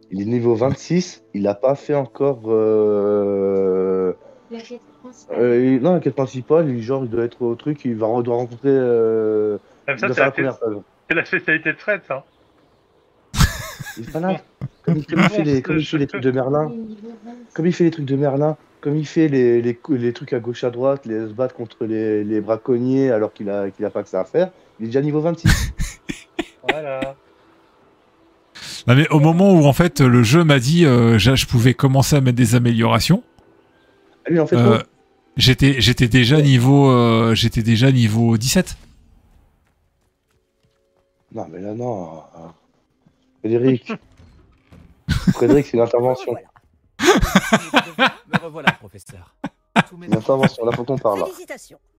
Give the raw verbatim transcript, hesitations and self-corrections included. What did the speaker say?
Il est niveau vingt-six, il n'a pas fait encore... Euh... La quête principale. Euh, non, la quête principale, il, genre, il doit être au truc, il va, doit rencontrer... Euh... Comme Il ça, doit c'est faire la, la première phase. c'est la spécialité de Fred, ça. Il est pas là. Comme, comme il fait les, comme il fait les trucs de Merlin, comme il fait les trucs de Merlin, comme il fait les, les, les trucs à gauche à droite, les se battre contre les, les braconniers alors qu'il a, qu'il a pas que ça à faire, il est déjà niveau vingt-six. Voilà. Non mais au moment où en fait le jeu m'a dit euh, je je pouvais commencer à mettre des améliorations, Ah, lui, en fait, euh, non. j'étais j'étais déjà niveau euh, j'étais déjà niveau dix-sept. Non, mais là, non. Frédéric. Frédéric, c'est une intervention. Me revoilà, professeur. Une intervention, là, faut qu'on parle. Là. Félicitations.